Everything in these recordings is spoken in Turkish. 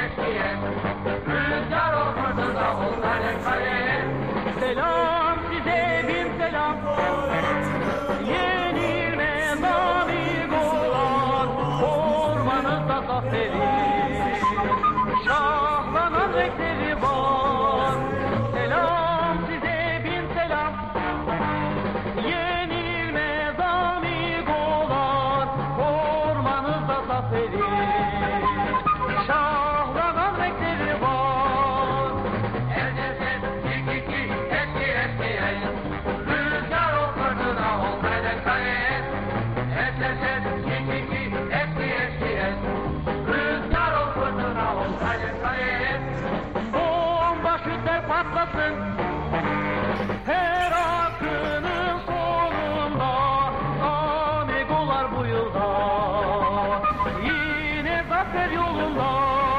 eskiyen, rüzgar ol fırtına ol kale kale. Selam size bin selam, yenilmez amigolar, ormanınızda zaferi, şahlanan renkleri var. Selam size bin selam, yenilmez amigolar, ormanınızda zaferi, şahlanan renkleri var. Erdesen iki eski eskiyen, rüzgar ol fırtına ol kale kale. Erdesen iki eski eskiyen, rüzgar ol fırtına ol kale kale. Bomba şütler patlasın, her akının sonunda, amigolar bu yılda, yine zafer yolunda.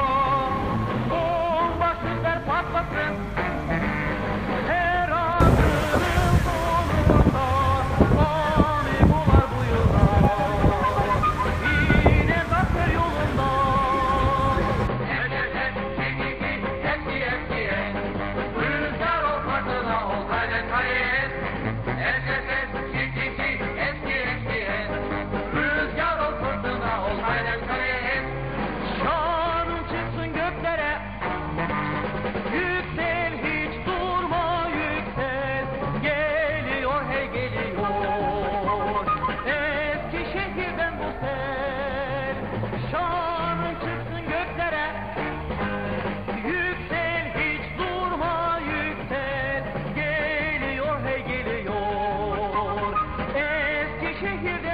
Bomba şütler patlasın, her akının sonunda, amigolar bu yılda, yine zafer yolunda. Erdesen iki eski eskiyen, rüzgar ol fırtına ol kale kale. Erdesen iki eski eskiyen, rüzgar ol fırtına ol kale kale. Şanın çıksın göklere, yüksel hiç durma yüksel, geliyor hey geliyor, Eskişehir'den bu sel. Şanın çıksın göklere, yüksel hiç durma yüksel, geliyor hey geliyor, Eskişehir'den